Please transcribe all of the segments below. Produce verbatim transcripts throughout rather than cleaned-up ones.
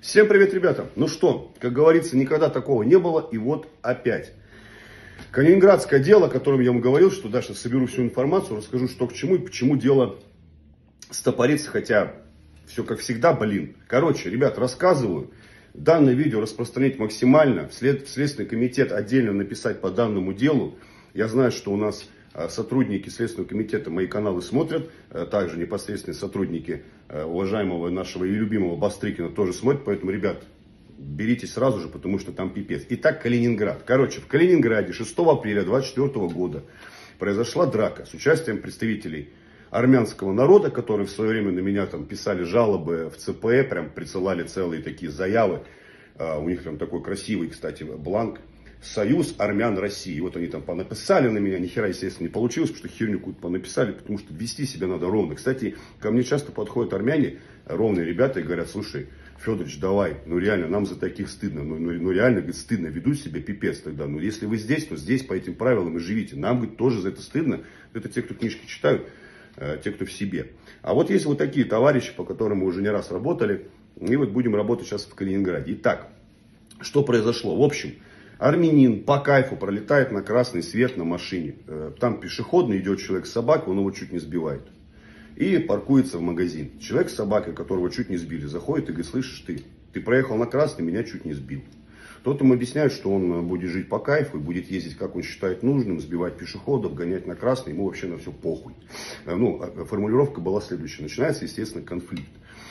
Всем привет, ребята! Ну что, как говорится, никогда такого не было, и вот опять. Калининградское дело, о котором я вам говорил, что дальше соберу всю информацию, расскажу, что к чему и почему дело стопорится, хотя все как всегда, блин. Короче, ребят, рассказываю. Данное видео распространить максимально, в Следственный комитет отдельно написать по данному делу. Я знаю, что у нас сотрудники Следственного комитета мои каналы смотрят, также непосредственные сотрудники уважаемого нашего и любимого Бастрыкина тоже смотрят, поэтому, ребят, берите сразу же, потому что там пипец. Итак, Калининград. Короче, в Калининграде шестого апреля две тысячи двадцать четвёртого года произошла драка с участием представителей армянского народа, которые в свое время на меня там писали жалобы в ЦП, прям присылали целые такие заявы. У них там такой красивый, кстати, бланк. Союз армян России. Вот они там понаписали на меня. Ни хера, естественно, не получилось, потому что херню какую-то понаписали, потому что вести себя надо ровно. Кстати, ко мне часто подходят армяне, ровные ребята, и говорят: слушай, Федорович, давай, ну реально, нам за таких стыдно. Ну, ну, ну реально, говорит, стыдно, ведут себя пипец тогда. Ну если вы здесь, то здесь по этим правилам и живите. Нам, говорит, тоже за это стыдно. Это те, кто книжки читают, те, кто в себе. А вот есть вот такие товарищи, по которым мы уже не раз работали. И вот будем работать сейчас в Калининграде. Итак, что произошло? В общем, армянин по кайфу пролетает на красный свет на машине. Там пешеходный, идет человек с собакой, он его чуть не сбивает. И паркуется в магазин. Человек с собакой, которого чуть не сбили, заходит и говорит: слышишь, ты, ты проехал на красный, меня чуть не сбил. Тот им объясняет, что он будет жить по кайфу и будет ездить, как он считает нужным, сбивать пешеходов, гонять на красный, ему вообще на все похуй. Ну, формулировка была следующая. Начинается, естественно, конфликт.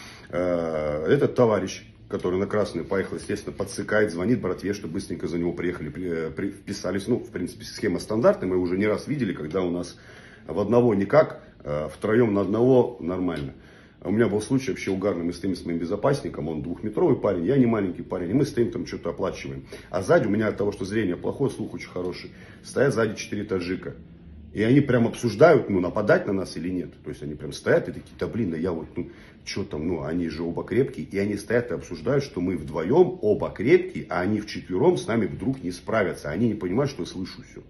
Этот товарищ, который на красный поехал, естественно, подсыкает, звонит братве, что быстренько за него приехали, при, при, вписались. Ну, в принципе, схема стандартная, мы уже не раз видели, когда у нас в одного никак, втроем на одного нормально. У меня был случай вообще угарный, мы стоим с моим безопасником, он двухметровый парень, я не маленький парень, и мы стоим там что-то оплачиваем. А сзади, у меня от того, что зрение плохое, слух очень хороший, стоят сзади четыре таджика. И они прям обсуждают, ну, нападать на нас или нет. То есть они прям стоят и такие: да блин, да я вот, ну, что там, ну, они же оба крепкие. И они стоят и обсуждают, что мы вдвоем оба крепкие, а они вчетвером с нами вдруг не справятся. Они не понимают, что я слышу все.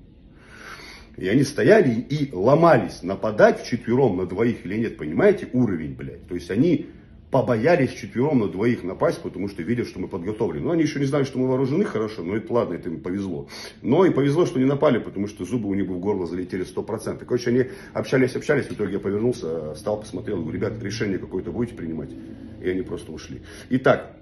И они стояли и ломались, нападать вчетвером на двоих или нет, понимаете, уровень, блядь. То есть они побоялись вчетвером на двоих напасть, потому что видят, что мы подготовлены. Но они еще не знали, что мы вооружены хорошо, но это ладно, это им повезло. Но и повезло, что не напали, потому что зубы у них бы в горло залетели сто процентов. Короче, они общались, общались, в итоге я повернулся, встал, посмотрел, говорю: ребята, решение какое-то будете принимать? И они просто ушли. Итак,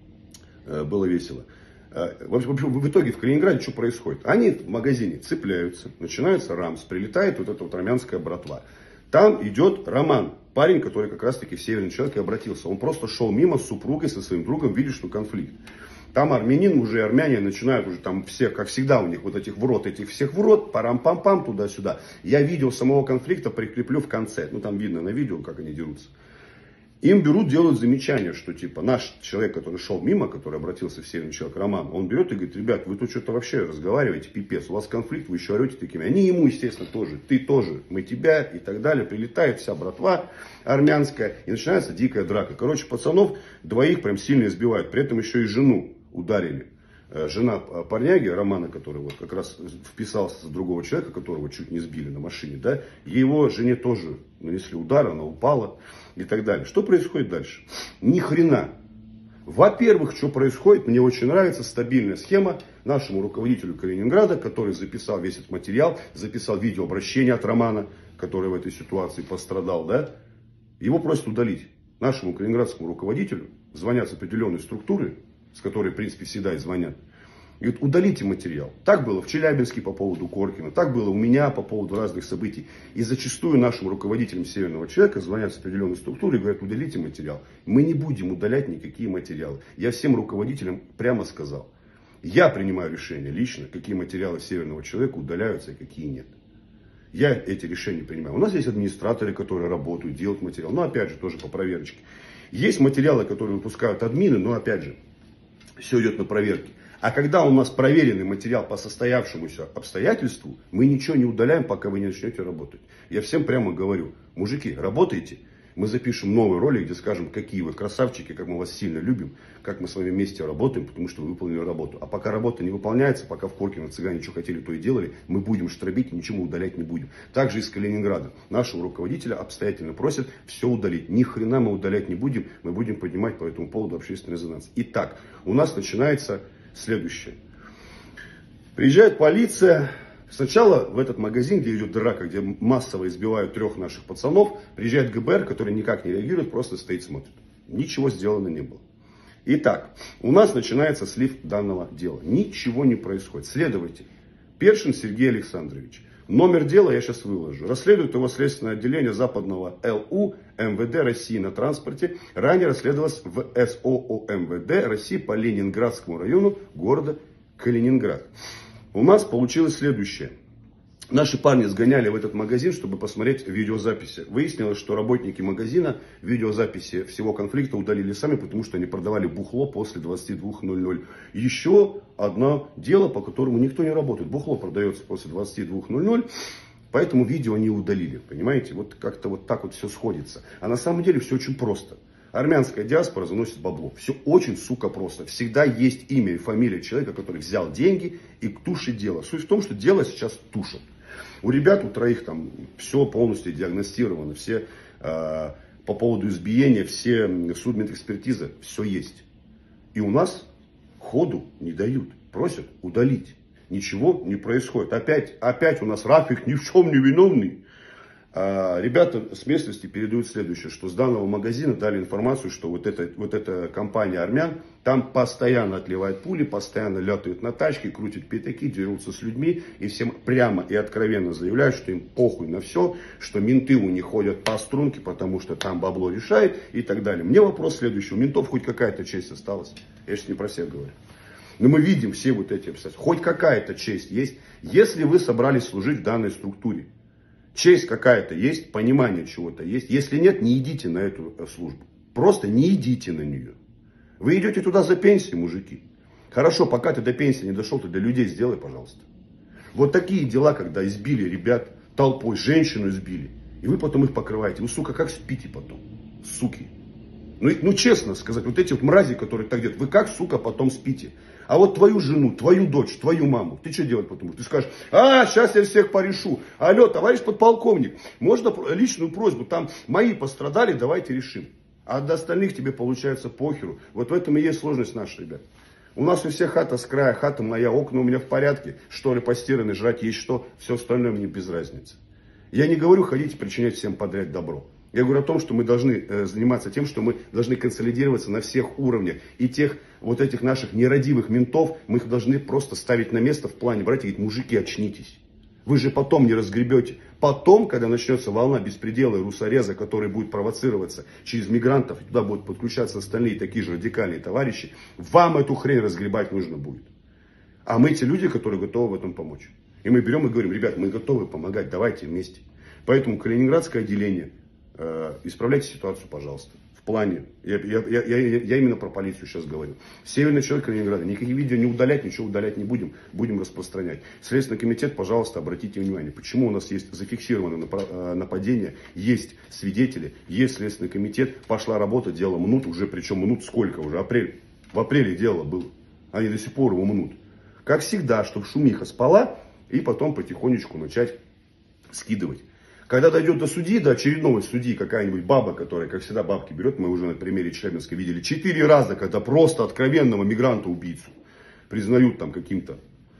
было весело. В общем, в итоге в Калининграде что происходит? Они в магазине цепляются, начинается рамс, прилетает вот эта вот армянская братва. Там идет Роман, парень, который как раз таки в Северный человек и обратился. Он просто шел мимо с супругой, со своим другом, видит, что конфликт. Там армянин, уже армяне начинают уже там все, как всегда у них, вот этих в рот, этих всех в рот, парам-пам-пам, туда-сюда. Я видео самого конфликта прикреплю в конце. Ну там видно на видео, как они дерутся. Им берут, делают замечание, что типа наш человек, который шел мимо, который обратился в Северный человек, Роман, он берет и говорит: ребят, вы тут что-то вообще разговариваете, пипец, у вас конфликт, вы еще орете такими. Они ему, естественно, тоже: ты тоже, мы тебя, и так далее. Прилетает вся братва армянская, и начинается дикая драка. Короче, пацанов двоих прям сильно избивают, при этом еще и жену ударили. Жена парняги, Романа, который вот как раз вписался с другого человека, которого чуть не сбили на машине, да, его жене тоже нанесли удар, она упала и так далее. Что происходит дальше? Ни хрена. Во-первых, что происходит, мне очень нравится стабильная схема нашему руководителю Калининграда, который записал весь этот материал, записал видеообращение от Романа, который в этой ситуации пострадал, да, его просят удалить. Нашему калининградскому руководителю звонят с определенной структуры, с которой, в принципе, всегда и звонят. И вот удалите материал. Так было в Челябинске по поводу Коркина, так было у меня по поводу разных событий. И зачастую нашим руководителям Северного человека звонят с определенной структуры и говорят: удалите материал. Мы не будем удалять никакие материалы. Я всем руководителям прямо сказал: я принимаю решение лично, какие материалы Северного человека удаляются и какие нет. Я эти решения принимаю. У нас есть администраторы, которые работают, делают материал. Но опять же, тоже по проверочке. Есть материалы, которые выпускают админы, но опять же, все идет на проверке. А когда у нас проверенный материал по состоявшемуся обстоятельству, мы ничего не удаляем, пока вы не начнете работать. Я всем прямо говорю: мужики, работайте. Мы запишем новый ролик, где скажем, какие вы красавчики, как мы вас сильно любим, как мы с вами вместе работаем, потому что вы выполнили работу. А пока работа не выполняется, пока в Коркино цыгане что хотели, то и делали, мы будем штробить и ничего удалять не будем. Также из Калининграда. Нашего руководителя обстоятельно просят все удалить. Ни хрена мы удалять не будем, мы будем поднимать по этому поводу общественный резонанс. Итак, у нас начинается следующее. Приезжает полиция. Сначала в этот магазин, где идет драка, где массово избивают трех наших пацанов, приезжает ГБР, который никак не реагирует, просто стоит, смотрит. Ничего сделано не было. Итак, у нас начинается слив данного дела. Ничего не происходит. Следователь Першин Сергей Александрович. Номер дела я сейчас выложу. Расследует его следственное отделение Западного ЛУ МВД России на транспорте. Ранее расследовалось в СОО МВД России по Ленинградскому району города Калининград. У нас получилось следующее. Наши парни сгоняли в этот магазин, чтобы посмотреть видеозаписи. Выяснилось, что работники магазина видеозаписи всего конфликта удалили сами, потому что они продавали бухло после двадцати двух ноль-ноль. Еще одно дело, по которому никто не работает. Бухло продается после двадцати двух ноль-ноль. Поэтому видео не удалили. Понимаете? Вот как-то вот так вот все сходится. А на самом деле все очень просто. Армянская диаспора заносит бабло. Все очень, сука, просто. Всегда есть имя и фамилия человека, который взял деньги и тушит дело. Суть в том, что дело сейчас тушат. У ребят, у троих там все полностью диагностировано. Все э, по поводу избиения, все судмедэкспертизы, все есть. И у нас ходу не дают. Просят удалить. Ничего не происходит. Опять, опять у нас Рафик ни в чем не виновный. Ребята с местности передают следующее, что с данного магазина дали информацию, что вот эта, вот эта компания армян там постоянно отливает пули, постоянно летают на тачке, крутят пятаки, дерутся с людьми и всем прямо и откровенно заявляют, что им похуй на все, что менты у них ходят по струнке, потому что там бабло решает и так далее. Мне вопрос следующий, у ментов хоть какая-то честь осталась? Я сейчас не про всех говорю. Но мы видим все вот эти обстоятельства. Хоть какая-то честь есть, если вы собрались служить в данной структуре. Честь какая-то есть, понимание чего-то есть. Если нет, не идите на эту службу. Просто не идите на нее. Вы идете туда за пенсией, мужики. Хорошо, пока ты до пенсии не дошел, ты для людей сделай, пожалуйста. Вот такие дела, когда избили ребят толпой, женщину избили. И вы потом их покрываете. Вы, сука, как спите потом? Суки. Ну, ну честно сказать, вот эти вот мрази, которые так делают, вы как, сука, потом спите? А вот твою жену, твою дочь, твою маму, ты что делать потом? Ты скажешь, а, сейчас я всех порешу. Алло, товарищ подполковник, можно личную просьбу, там мои пострадали, давайте решим. А до остальных тебе получается похеру. Вот в этом и есть сложность наша, ребят. У нас у всех хата с края, хата моя, окна у меня в порядке, шторы постираны, жрать есть что, все остальное мне без разницы. Я не говорю ходить и причинять всем подряд добро. Я говорю о том, что мы должны э, заниматься тем, что мы должны консолидироваться на всех уровнях. И тех вот этих наших нерадивых ментов, мы их должны просто ставить на место в плане, братья, говорить, мужики, очнитесь. Вы же потом не разгребете. Потом, когда начнется волна беспредела и русореза, который будет провоцироваться через мигрантов, и туда будут подключаться остальные такие же радикальные товарищи, вам эту хрень разгребать нужно будет. А мы те люди, которые готовы в этом помочь. И мы берем и говорим, ребят, мы готовы помогать, давайте вместе. Поэтому Калининградское отделение, э, исправляйте ситуацию, пожалуйста. В плане, я, я, я, я, я именно про полицию сейчас говорю. Северный человек Калининграда, никакие видео не удалять, ничего удалять не будем, будем распространять. Следственный комитет, пожалуйста, обратите внимание, почему у нас есть зафиксированное нападение, есть свидетели, есть Следственный комитет, пошла работа, дело мнут, уже причем мнут сколько уже, апрель, в апреле дело было, они до сих пор его мнут. Как всегда, чтобы шумиха спала и потом потихонечку начать скидывать. Когда дойдет до судьи, до очередного судьи, какая-нибудь баба, которая, как всегда, бабки берет, мы уже на примере Челябинска видели, четыре раза, когда просто откровенного мигранта-убийцу признают там каким-то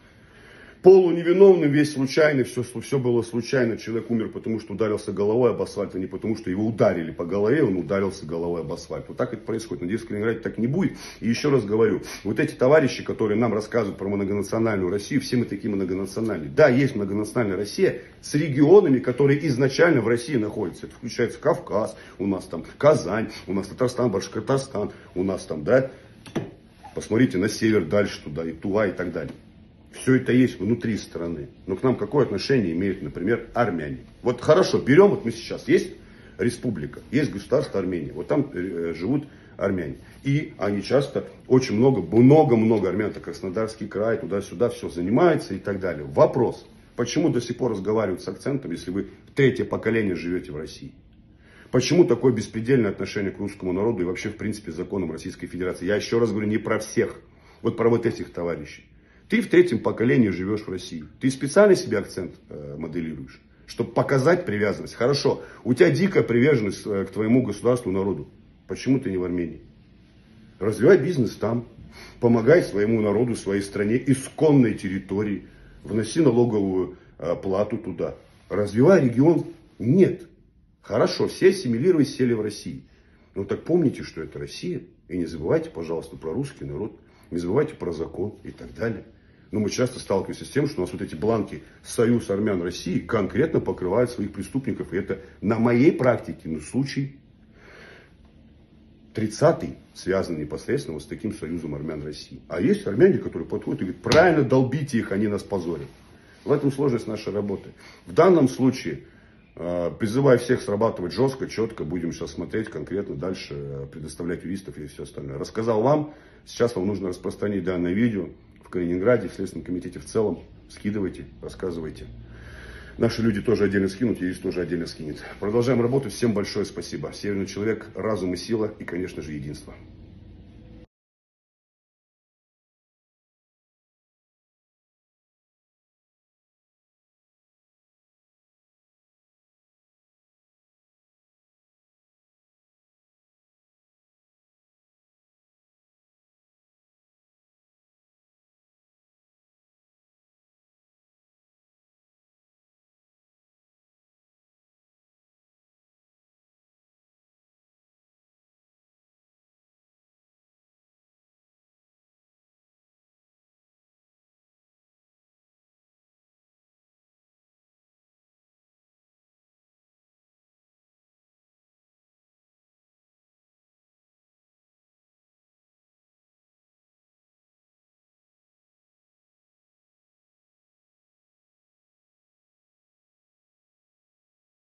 полуневиновным, весь случайный, все, все было случайно, человек умер, потому что ударился головой об асфальт, а не потому что его ударили по голове, он ударился головой об асфальт. Вот так это происходит. Надеюсь, в Калининграде так не будет. И еще раз говорю, вот эти товарищи, которые нам рассказывают про многонациональную Россию, все мы такие многонациональные. Да, есть многонациональная Россия с регионами, которые изначально в России находятся. Это включается Кавказ, у нас там Казань, у нас Татарстан, Башкортостан, у нас там, да, посмотрите на север дальше туда, и Тува и так далее. Все это есть внутри страны. Но к нам какое отношение имеют, например, армяне? Вот хорошо, берем, вот мы сейчас, есть республика, есть государство Армения, вот там э, живут армяне. И они часто, очень много, много-много армян, это Краснодарский край, туда-сюда все занимается и так далее. Вопрос, почему до сих пор разговаривают с акцентом, если вы третье поколение живете в России? Почему такое беспредельное отношение к русскому народу и вообще, в принципе, законам Российской Федерации? Я еще раз говорю, не про всех. Вот про вот этих товарищей. Ты в третьем поколении живешь в России. Ты специально себе акцент э, моделируешь, чтобы показать привязанность. Хорошо, у тебя дикая приверженность э, к твоему государству, народу. Почему ты не в Армении? Развивай бизнес там. Помогай своему народу, своей стране, исконной территории. Вноси налоговую э, плату туда. Развивай регион. Нет. Хорошо, все ассимилировались, сели в России. Но так помните, что это Россия. И не забывайте, пожалуйста, про русский народ. Не забывайте про закон и так далее. Но мы часто сталкиваемся с тем, что у нас вот эти бланки «Союз армян России» конкретно покрывают своих преступников. И это на моей практике, ну, случай тридцатый связан непосредственно вот с таким «Союзом армян России». А есть армяне, которые подходят и говорят: правильно, долбите их, они нас позорят. В этом сложность нашей работы. В данном случае призываю всех срабатывать жестко, четко. Будем сейчас смотреть конкретно дальше, предоставлять юристов и все остальное. Рассказал вам. Сейчас вам нужно распространить данное видео в Калининграде, в Следственном комитете в целом. Скидывайте, рассказывайте. Наши люди тоже отдельно скинут, юрист тоже отдельно скинет. Продолжаем работать. Всем большое спасибо. Северный человек, разум и сила и, конечно же, единство.